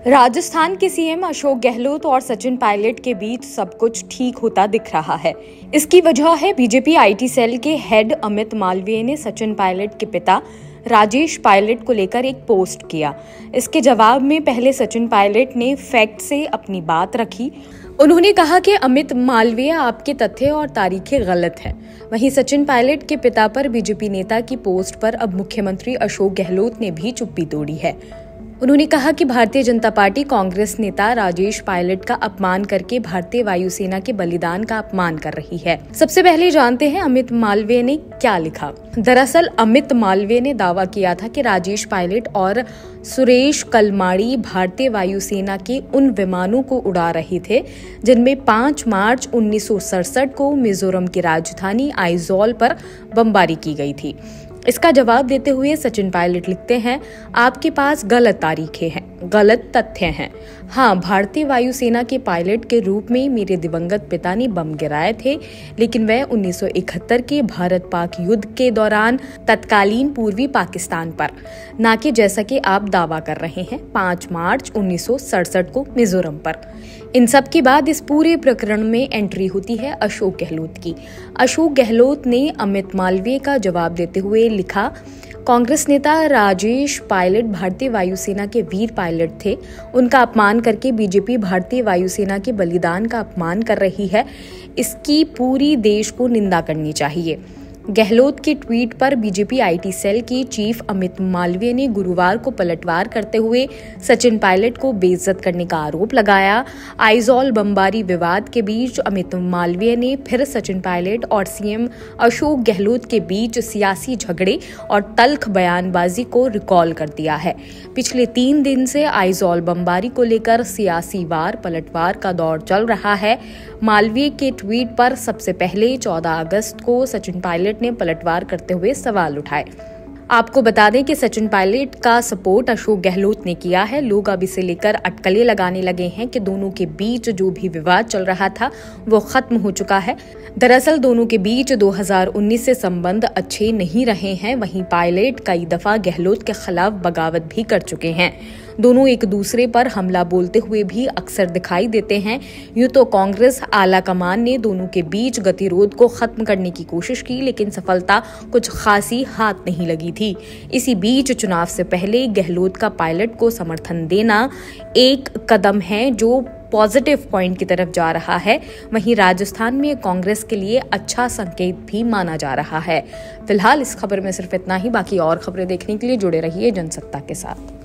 राजस्थान के सीएम अशोक गहलोत और सचिन पायलट के बीच सब कुछ ठीक होता दिख रहा है। इसकी वजह है बीजेपी आईटी सेल के हेड अमित मालवीय ने सचिन पायलट के पिता राजेश पायलट को लेकर एक पोस्ट किया। इसके जवाब में पहले सचिन पायलट ने फैक्ट से अपनी बात रखी। उन्होंने कहा कि अमित मालवीय आपके तथ्य और तारीखें गलत हैं। वहीं सचिन पायलट के पिता पर बीजेपी नेता की पोस्ट पर अब मुख्यमंत्री अशोक गहलोत ने भी चुप्पी तोड़ी है। उन्होंने कहा कि भारतीय जनता पार्टी कांग्रेस नेता राजेश पायलट का अपमान करके भारतीय वायुसेना के बलिदान का अपमान कर रही है। सबसे पहले जानते हैं अमित मालवीय ने क्या लिखा। दरअसल अमित मालवीय ने दावा किया था कि राजेश पायलट और सुरेश कलमाड़ी भारतीय वायुसेना के उन विमानों को उड़ा रहे थे जिनमें 5 मार्च 1967 को मिजोरम की राजधानी आइजोल पर बमबारी की गई थी। इसका जवाब देते हुए सचिन पायलट लिखते हैं, आपके पास गलत तारीखें हैं, गलत तथ्य हैं। हाँ, भारतीय वायुसेना के पायलट के रूप में मेरे दिवंगत पिता ने बम गिराए थे, लेकिन वह 1971 के भारत पाक युद्ध के दौरान तत्कालीन पूर्वी पाकिस्तान पर, ना कि जैसा कि आप दावा कर रहे हैं 5 मार्च 1967 को मिजोरम पर। इन सब के बाद इस पूरे प्रकरण में एंट्री होती है अशोक गहलोत की। अशोक गहलोत ने अमित मालवीय का जवाब देते हुए लिखा, कांग्रेस नेता राजेश पायलट भारतीय वायुसेना के वीर पायलट थे। उनका अपमान करके बीजेपी भारतीय वायुसेना के बलिदान का अपमान कर रही है। इसकी पूरी देश को निंदा करनी चाहिए। गहलोत के ट्वीट पर बीजेपी आईटी सेल की चीफ अमित मालवीय ने गुरुवार को पलटवार करते हुए सचिन पायलट को बेइज्जत करने का आरोप लगाया। आइजोल बमबारी विवाद के बीच अमित मालवीय ने फिर सचिन पायलट और सीएम अशोक गहलोत के बीच सियासी झगड़े और तल्ख बयानबाजी को रिकॉल कर दिया है। पिछले 3 दिन से आइजोल बमबारी को लेकर सियासी वार पलटवार का दौर चल रहा है। मालवीय के ट्वीट पर सबसे पहले 14 अगस्त को सचिन पायलट ने पलटवार करते हुए सवाल उठाए। आपको बता दें कि सचिन पायलट का सपोर्ट अशोक गहलोत ने किया है। लोग अब इसे लेकर अटकलें लगाने लगे हैं कि दोनों के बीच जो भी विवाद चल रहा था वो खत्म हो चुका है। दरअसल दोनों के बीच 2019 से संबंध अच्छे नहीं रहे हैं। वहीं पायलट कई दफा गहलोत के खिलाफ बगावत भी कर चुके हैं। दोनों एक दूसरे पर हमला बोलते हुए भी अक्सर दिखाई देते हैं। यूं तो कांग्रेस आला कमान ने दोनों के बीच गतिरोध को खत्म करने की कोशिश की, लेकिन सफलता कुछ खासी हाथ नहीं लगी थी। इसी बीच चुनाव से पहले गहलोत का पायलट को समर्थन देना एक कदम है जो पॉजिटिव पॉइंट की तरफ जा रहा है। वहीं राजस्थान में कांग्रेस के लिए अच्छा संकेत भी माना जा रहा है। फिलहाल इस खबर में सिर्फ इतना ही। बाकी और खबरें देखने के लिए जुड़े रहिए जनसत्ता के साथ।